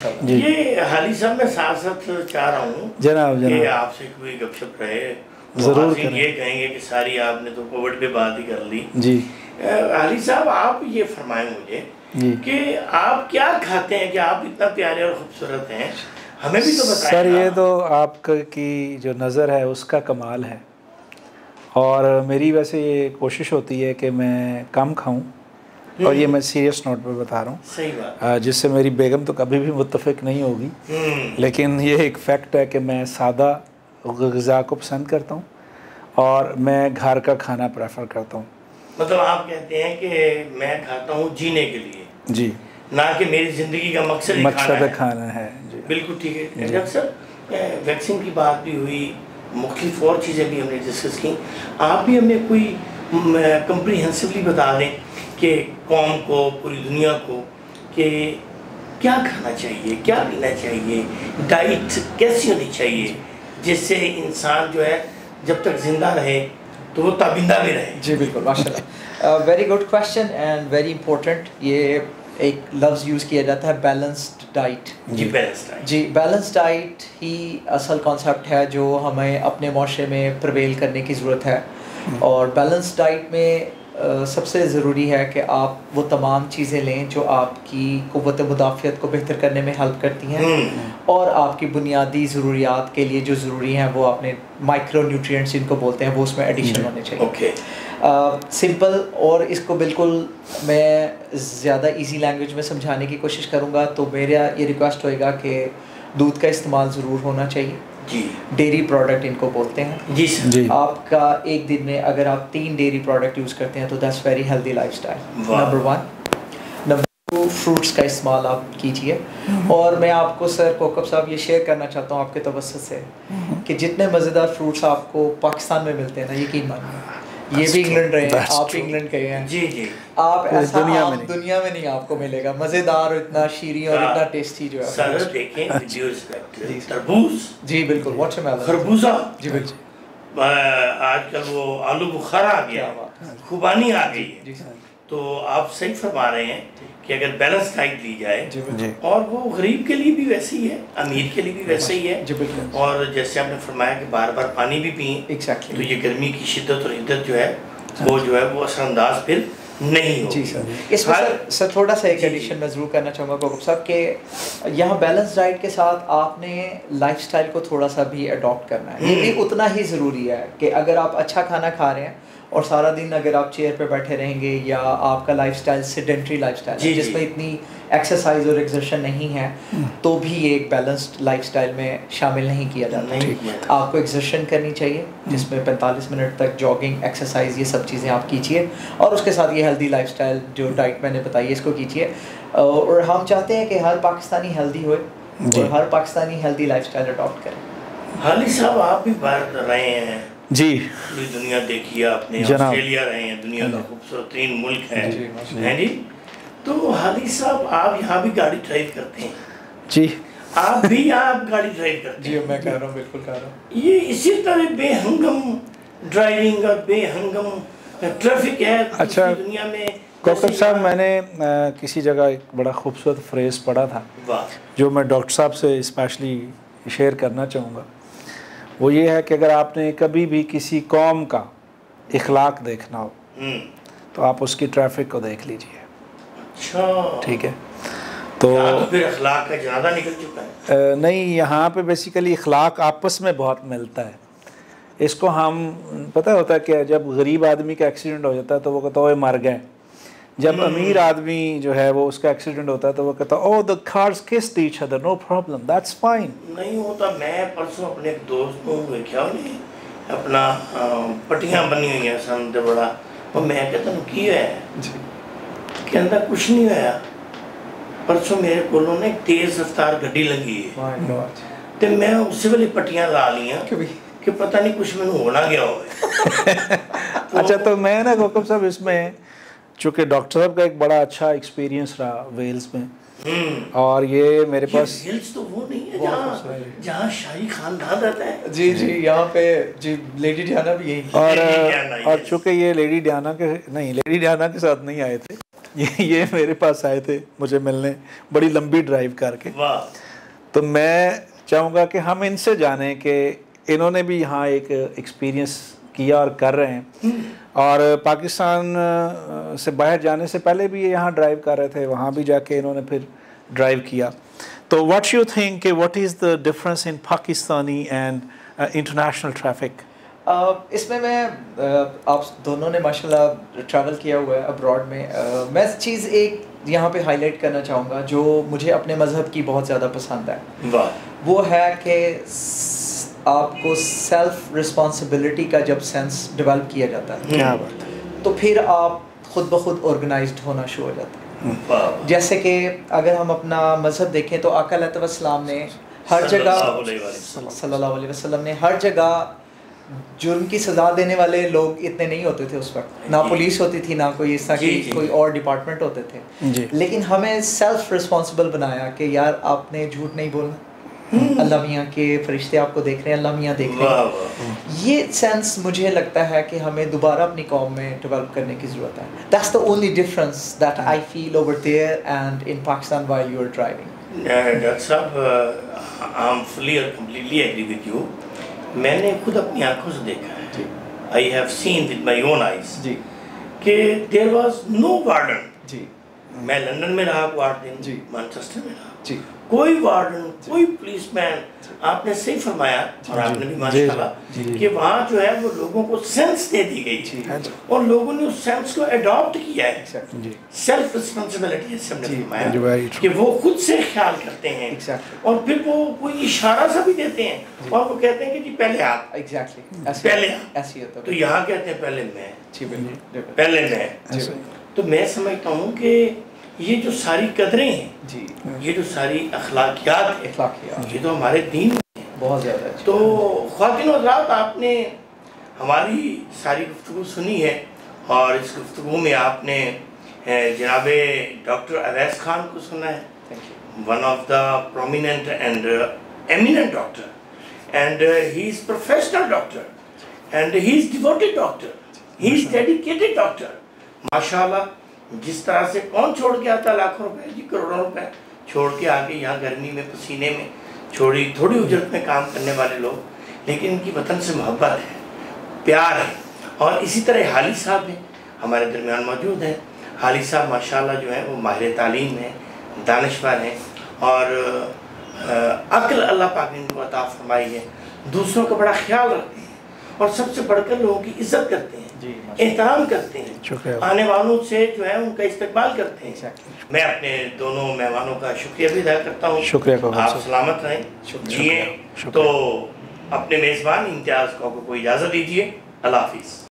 जी ये हाली साहब मैं साथ साथ चाह रहा हूँ जनाब कि जनाब आपसे कोई गपशप रहे तो ज़रूर हासिल करें। ये कहेंगे कि सारी आपने तो कोविड पे बात ही कर ली। जी हाली साहब आप ये फरमाएं मुझे जी कि आप क्या खाते हैं कि आप इतना प्यारे और खूबसूरत हैं, हमें भी तो बताएं सर, ना। ये तो आपकी जो नज़र है उसका कमाल है, और मेरी वैसे ये कोशिश होती है कि मैं कम खाऊं, और ये मैं सीरियस नोट पे बता रहा सही बात। हूँ, जिससे मेरी बेगम तो कभी भी मुत्तफिक नहीं होगी, लेकिन ये एक फैक्ट है कि मैं सादा ग़िज़ा को पसंद करता हूँ और मैं घर का खाना प्रेफर करता हूँ। मतलब आप कहते हैं कि मैं खाता हूँ जीने के लिए, जी, ना कि मेरी ज़िंदगी का मकसद ही खाना है। जी बिल्कुल ठीक है डॉक्टर साहब। वैक्सीन की बात भी हुई, मुख्तलिफ और चीज़ें भी हमने डिस्कस की। आप भी हमें कोई कंप्रीहेंसिवली बता दें कि कौम को, पूरी दुनिया को, कि क्या खाना चाहिए, क्या पीना चाहिए, डाइट कैसी होनी चाहिए जिससे इंसान जो है जब तक ज़िंदा रहे तो वो ताबिंदा भी रहे। जी बिल्कुल, माशाल्लाह। Very good question and very important. ये एक लफ्ज़ यूज़ किया जाता है बैलेंस्ड डाइट। जी बैलेंस्ड डाइट। जी, बैलेंस डाइट ही असल कॉन्सेप्ट है जो हमें अपने माशरे में प्रवेल करने की ज़रूरत है। और बैलेंस डाइट में सबसे ज़रूरी है कि आप वो तमाम चीज़ें लें जो आपकी क़ुव्वत मुदाफ़ियत को बेहतर करने में हेल्प करती हैं, और आपकी बुनियादी ज़रूरियात के लिए जो ज़रूरी हैं वो आपने माइक्रो न्यूट्रिएंट्स जिनको बोलते हैं वो उसमें एडिशन होने चाहिए। ओके। सिंपल, और इसको बिल्कुल मैं ज़्यादा इजी लैंग्वेज में समझाने की कोशिश करूँगा तो मेरा ये रिक्वेस्ट होएगा कि दूध का इस्तेमाल ज़रूर होना चाहिए। जी। डेयरी प्रोडक्ट इनको बोलते हैं। जी सर। जी आपका एक दिन में अगर आप 3 डेयरी प्रोडक्ट यूज़ करते हैं तो that's very healthy lifestyle. Number 1। Number 2, fruits का इस्तेमाल आप कीजिए। और मैं आपको सर कोकब साहब ये शेयर करना चाहता हूँ आपके तवज्जुह से कि जितने मज़ेदार फ्रूट्स आपको पाकिस्तान में मिलते हैं ना, यकीन मानिए, ये भी इंग्लैंड रहे हैं, आप इंग्लैंड गए हैं, जी जी, आप ऐसा दुनिया आप में नहीं। दुनिया में नहीं आपको मिलेगा मज़ेदार, इतना शीरी और इतना टेस्टी जो है। सर देखें with due respect, तरबूज, जी बिल्कुल, वाटरमेलन, खरबूजा, जी बिल्कुल, आजकल वो आलू बुखारा आ गया क्या है, बात है। खुबानी आ गई जी है। सर, तो आप सही फरमा रहे हैं कि अगर बैलेंस डाइट ली जाए, जी जी और वो गरीब के लिए भी वैसे ही है, अमीर के लिए भी वैसे ही है, जी बिल्कुल, और जैसे आपने फरमाया कि बार बार पानी भी पिए, तो एग्जैक्टली। ये गर्मी की शिद्दत और हिद्दत जो है वो असरअंदाज फिर नहीं होगी। जी सर, इसमें सर थोड़ा सा एक एडिशन मैं ज़रूर करना चाहूँगा कोकब साहब के यहाँ बैलेंस डाइट के साथ आपने लाइफस्टाइल को थोड़ा सा भी अडॉप्ट करना है। ये भी उतना ही ज़रूरी है कि अगर आप अच्छा खाना खा रहे हैं और सारा दिन अगर आप चेयर पे बैठे रहेंगे या आपका लाइफस्टाइल सेडेंटरी लाइफस्टाइल है जिसमें इतनी एक्सरसाइज और एक्सर्शन नहीं है, तो भी ये एक बैलेंस्ड लाइफस्टाइल में शामिल नहीं किया जाता। आपको एक्सर्शन करनी चाहिए जिसमें 45 मिनट तक जॉगिंग, एक्सरसाइज, ये सब चीज़ें आप कीजिए, और उसके साथ ये हेल्दी लाइफस्टाइल जो डाइट मैंने बताई है इसको कीजिए। और हम चाहते हैं कि हर पाकिस्तानी हेल्दी होए और हर पाकिस्तानी हेल्दी लाइफस्टाइल अडॉप्ट करें। हाली साहब आप भी बाहर रहे हैं, जी पूरी दुनिया देखी है आपने, ऑस्ट्रेलिया रहे हैं, दुनिया का खूबसूरत तरीन मुल्क है, हैं जी। तो हाली साहब आप यहाँ भी गाड़ी ड्राइव करते हैं जी, आप भी यहाँ गाड़ी ड्राइव करते जी हैं। मैं कह रहा हूँ, बिल्कुल कह रहा हूँ। ये इसी तरह बेहंगम ड्राइविंग और बेहंगम ट्रैफिक है अच्छा दुनिया में। कोकब साहब, मैंने किसी जगह एक बड़ा खूबसूरत फ्रेज़ पढ़ा था वाह, जो मैं डॉक्टर साहब से स्पेशली शेयर करना चाहूँगा। वो ये है कि अगर आपने कभी भी किसी कौम का इखलाक देखना हो तो आप उसकी ट्रैफिक को देख लीजिए। अच्छा ठीक है, तो फिर अखलाक का ज़्यादा निकल चुका है। नहीं, यहाँ पे बेसिकली इखलाक आपस में बहुत मिलता है। इसको हम पता होता है कि जब गरीब आदमी का एक्सीडेंट हो जाता है तो वो कहता है मर गए। जब अमीर आदमी जो है वो उसका एक्सीडेंट होता है तो वो कहता है oh the cars kissed each other, no problem, that's fine. नहीं होता। मैं परसों अपने एक दोस्त को देखा उन्हें अपना पट्टियाँ बनी हुई हैं सामने बड़ा, और मैं कहता हूँ की है कहता कुछ नहीं होया। परसों मेरे को एक तेज़ रफ्तार गड्डी लगी है तो मैं उससे वाली पट्टियाँ ला लिया कि पता नहीं कुछ मैंने होना गया हो। अच्छा, तो मैं ना कोकब साहब, इसमें चूँकि डॉक्टर साहब का एक बड़ा अच्छा एक्सपीरियंस रहा वेल्स में, और ये मेरे पास वेल्स तो वो नहीं है जहाँ शाही खानदान रहता है। जी जी, यहाँ पे जी लेडी डियाना भी यही, और चूँकि ये लेडी डियाना के साथ नहीं आए थे, ये मेरे पास आए थे मुझे मिलने, बड़ी लंबी ड्राइव करके। वाह। तो मैं चाहूँगा कि हम इनसे जानें कि इन्होंने भी यहाँ एक एक्सपीरियंस किया और कर रहे हैं, और पाकिस्तान से बाहर जाने से पहले भी ये यहाँ ड्राइव कर रहे थे, वहाँ भी जाके इन्होंने फिर ड्राइव किया। तो what you think, what is the difference in Pakistani and international traffic? इसमें मैं आप दोनों ने माशाल्लाह ट्रैवल किया हुआ है अब्रॉड में। मैं चीज़ एक यहाँ पे हाईलाइट करना चाहूँगा जो मुझे अपने मज़हब की बहुत ज़्यादा पसंद है। वाह। वो है कि आपको सेल्फ रिस्पॉन्सिबिलिटी का जब सेंस डेवलप किया जाता है, क्या बात है, तो फिर आप खुद ब खुद ऑर्गेनाइज्ड होना शुरू हो जाते हैं। जैसे कि अगर हम अपना मज़हब देखें तो आका अलैहिस्सलाम ने हर जगह, सल्लल्लाहु अलैहि वसल्लम ने हर जगह जुर्म की सज़ा देने वाले लोग इतने नहीं होते थे उस वक्त, ना पुलिस होती थी, ना कोई इस तरह की कोई और डिपार्टमेंट होते थे। लेकिन हमें सेल्फ रिस्पॉन्सिबल बनाया कि यार आपने झूठ नहीं बोलना, अल्लाह मियाँ के फरिश्ते आपको देख रहे हैं, अल्लाह मियाँ देख रहे हैं। ये सेंस मुझे लगता है कि हमें दोबारा अपनी कौम में डेवलप करने की ज़रूरत है। That's the only difference that I feel over there and in Pakistan while you are driving. Doctor साहब, आई एम फुली और कम्प्लीटली एग्री विद यू। मैंने खुद अपनी आंखों से देखा है, I have seen with my own eyes कि देयर वाज नो वार्डन। जी, मैं लंदन में रहा 8 दिन, जी, मैनचेस्टर में रहा, जी, कोई वार्डन, कोई पुलिसमैन। आपने सही फरमाया और आपने भी माशाल्लाह कि वहाँ जो है वो लोगों को सेंस दे दी गई और लोगों ने उस सेंस को अडॉप्ट किया है। सेल्फ रिस्पॉन्सिबिलिटी जैसे हमने फरमाया कि वो खुद से ख्याल करते हैं और फिर वो कोई इशारा सा भी देते हैं और वो कहते हैं कि जी पहले आप, पहले आप। तो यहाँ कहते हैं पहले मैं, पहले मैं। तो मैं समझता हूँ कि ये जो सारी कदरें हैं जी, ये जो सारी अखलाकियात है, ये तो हमारे दीन में बहुत ज़्यादा है। तो ख्वातीन और हज़रात, आपने हमारी सारी गुफ्तगू सुनी है और इस गुफ्तगू में आपने जनाबे डॉक्टर अवैस खान को सुना है, one of the prominent and eminent doctor, and he is professional doctor and he is devoted doctor, he is dedicated doctor. माशाल्लाह, जिस तरह से कौन छोड़ के आता लाखों रुपए, जी करोड़ों रुपए छोड़ के आके यहाँ गर्मी में पसीने में थोड़ी उजरत में काम करने वाले लोग, लेकिन इनकी वतन से मोहब्बत है, प्यार है। और इसी तरह हाली साहब हैं, हमारे दरमियान मौजूद हैं। हाली साहब माशाल्लाह जो है वो माहिर तालीम हैं, दानिशवर हैं और अक्ल अल्लाह पाक ने इनको अता फरमाई है। दूसरों का बड़ा ख्याल रखते हैं और सबसे बढ़कर लोगों की इज्जत करते हैं, एहतराम करते हैं, आने वालों से जो है उनका इस्तेमाल करते हैं। मैं अपने दोनों मेहमानों का शुक्रिया भी अदा करता हूँ। आप सलामत रहें, जिए। तो अपने मेज़बान इम्तियाज़ को इजाज़त दीजिए। अल्लाह हाफिज़।